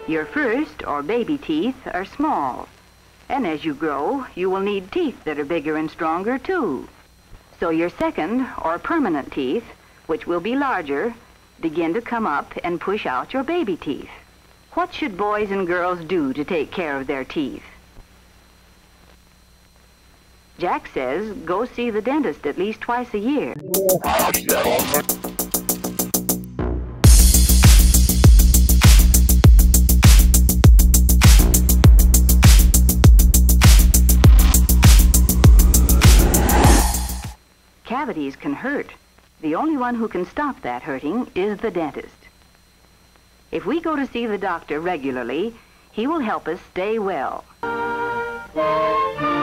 Your first, or baby teeth, are small. And as you grow, you will need teeth that are bigger and stronger, too. So your second, or permanent teeth, which will be larger, begin to come up and push out your baby teeth. What should boys and girls do to take care of their teeth? Jack says go see the dentist at least twice a year. Cavities can hurt. The only one who can stop that hurting is the dentist. If we go to see the doctor regularly, he will help us stay well.